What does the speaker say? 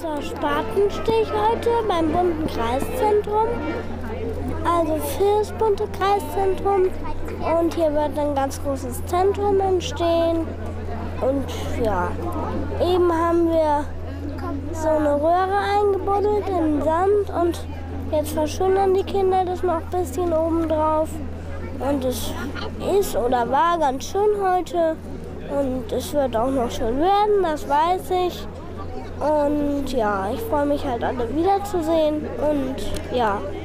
großer Spatenstich heute beim bunten Kreiszentrum. Also fürs bunte Kreiszentrum. Und hier wird ein ganz großes Zentrum entstehen. Und ja, eben haben wir so eine Röhre eingebuddelt in den Sand und jetzt verschönern die Kinder das noch ein bisschen oben drauf. Und es ist oder war ganz schön heute. Und es wird auch noch schön werden, das weiß ich. Und ja, ich freue mich halt alle wiederzusehen. Und ja.